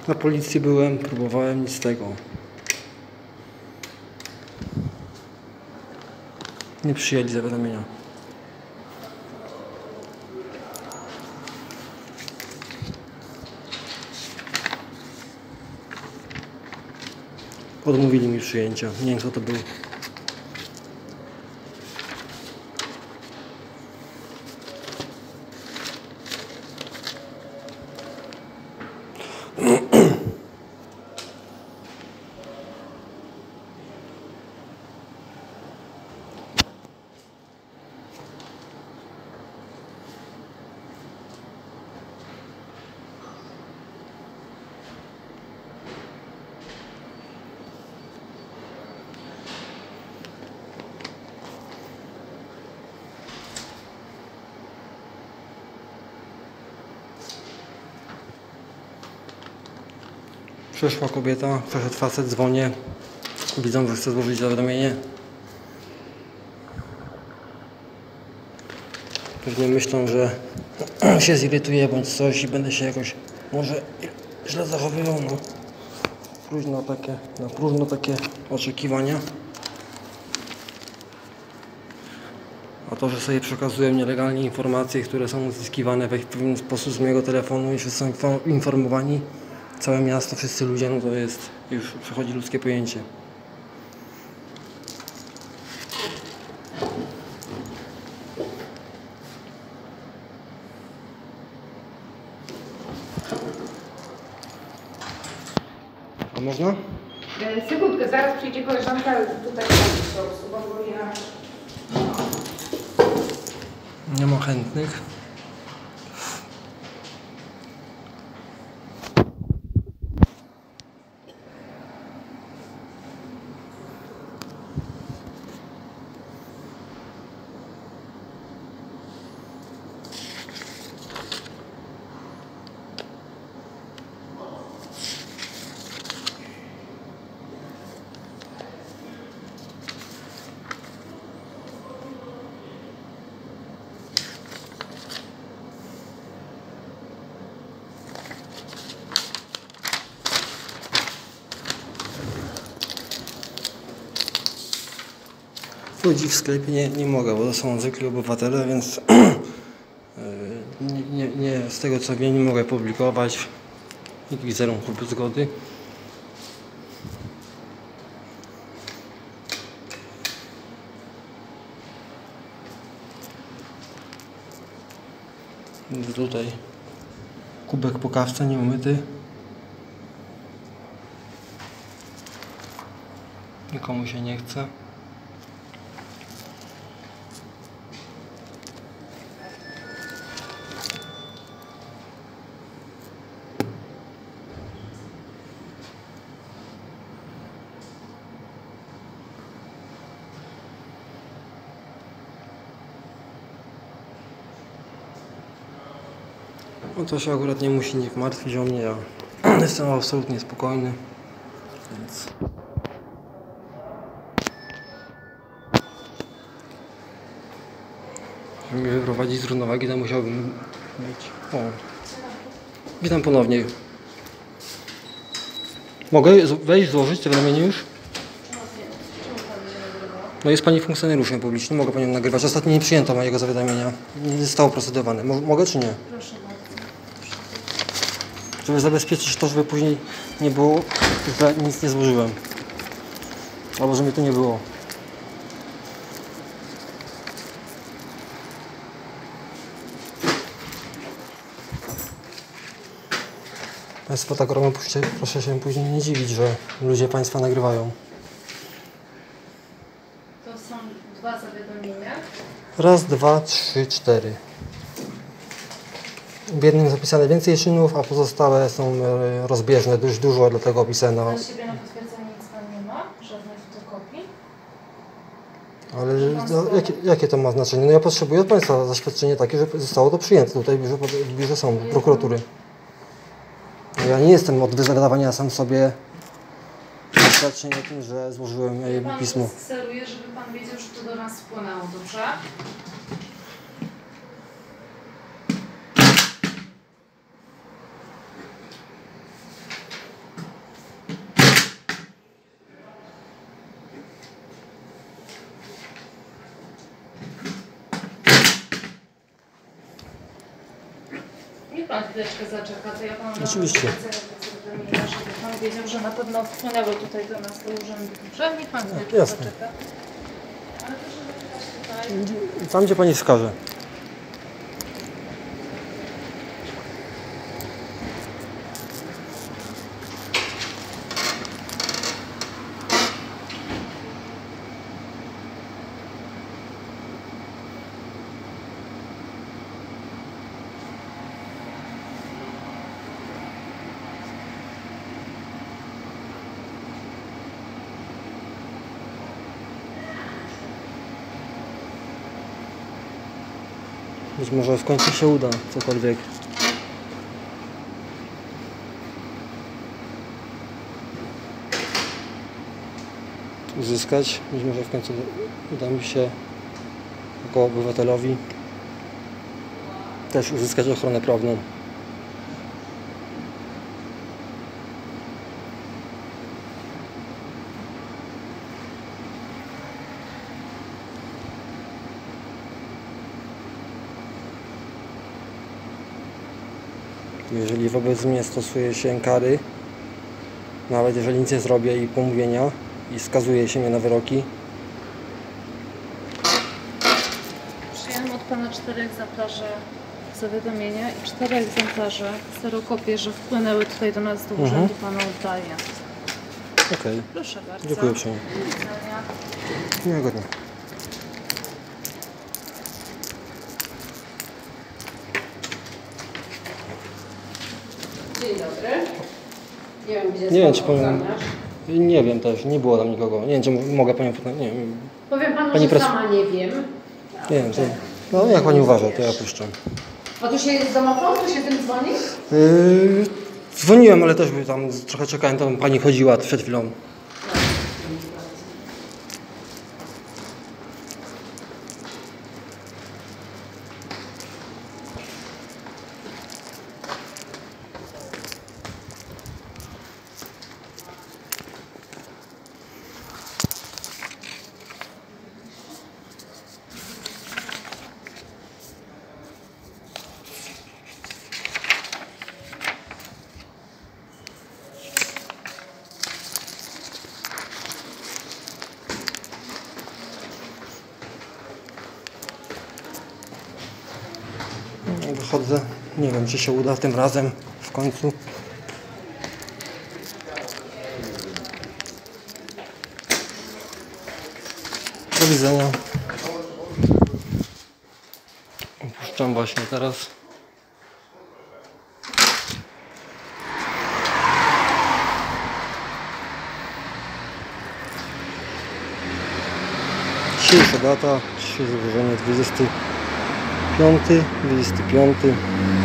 Na policji byłem, próbowałem, nic z tego. Nie przyjęli zawiadomienia. Odmówili mi przyjęcia. Nie wiem, kto to był. Przyszła kobieta, przeszedł facet, dzwonię. Widzą, że chce złożyć zawiadomienie. Pewnie myślą, że się zirytuję bądź coś i będę się jakoś może źle zachowywał. No. Na próżno takie oczekiwania. A to, że sobie przekazuję nielegalnie informacje, które są uzyskiwane w pewien sposób z mojego telefonu i wszyscy są informowani, całe miasto, wszyscy ludzie, no to jest, już przechodzi ludzkie pojęcie. A można? Sekundkę, zaraz przyjdzie koleżanka tutaj do usługu, bo ja... Nie ma chętnych. Ludzi w sklepie nie mogę, bo to są zwykli obywatele, więc z tego co wiem, nie mogę publikować ich wizerunku bez zgody. Tutaj kubek po kawce nieumyty. Nikomu się nie chce. No to się akurat nie musi nikt martwić o mnie, ja jestem absolutnie spokojny, więc... Żeby mnie wyprowadzić z równowagi, to musiałbym mieć... O. Witam ponownie. Mogę wejść, złożyć zawiadomienie już? No jest Pani funkcjonariuszem publicznym, mogę Panią nagrywać. Ostatnio nie przyjęto mojego zawiadomienia. Nie zostało procedowane. Mogę czy nie? Proszę bardzo. Żeby zabezpieczyć to, żeby później nie było, że nic nie złożyłem. Albo że mnie tu nie było. Państwo tak robią, proszę się później nie dziwić, że ludzie Państwa nagrywają. To są 2 zawiadomienia. Raz, 2, 3, 4. W jednym zapisane więcej czynów, a pozostałe są rozbieżne, dość dużo, dlatego opisano. Dla siebie na potwierdzenie nic Pan nie ma? Żadnej fotokopii? Ale jakie to ma znaczenie? No ja potrzebuję od Państwa zaświadczenie takie, że zostało to przyjęte tutaj w biurze sądu, prokuratury. Ja nie jestem od wyzadawania sam sobie zaświadczeń o tym, że złożyłem pismo. Pan steruje, żeby Pan wiedział, że to do nas wpłynęło, dobrze? Niech pan chwileczkę zaczeka, to ja panu... Oczywiście. Żeby pan wiedział, że na pewno wpłynęły tutaj do nas do urzędu. Dobrze? Niech pan chwileczkę Jasne. zaczeka. Ale proszę zapytać tutaj. Tam, gdzie pani wskaże. Być może w końcu się uda cokolwiek. Uzyskać. Być może w końcu uda mi się jako obywatelowi też uzyskać ochronę prawną. Jeżeli wobec mnie stosuje się kary, nawet jeżeli nic nie zrobię i pomówienia i skazuje się mnie na wyroki, Przyjąłem od pana 4 egzemplarze zawiadomienia i 4 egzemplarze kserokopie, że wpłynęły tutaj do nas do urzędu, panu oddaję. okej. Proszę bardzo. Dziękuję uprzejmie. Do widzenia. Miłego dnia. Dzień dobry. Nie wiem, gdzie Nie wiem, czy jest pan... ochroniarz. Nie wiem też, nie było tam nikogo. Nie wiem, czy mogę panią... Nie wiem, Powiem panu, Pani że pres- sama nie wiem. nie wiem, to... No jak pani uważa, to ja puszczam. A tu się jest domofon? Tu się tym dzwoni? Dzwoniłem, ale też by tam trochę czekałem, tam pani chodziła przed chwilą. Wychodzę. Nie wiem, czy się uda tym razem w końcu. Do widzenia. Opuszczam właśnie teraz. Dzisiejsza data, dzisiejsze wydarzenie 25.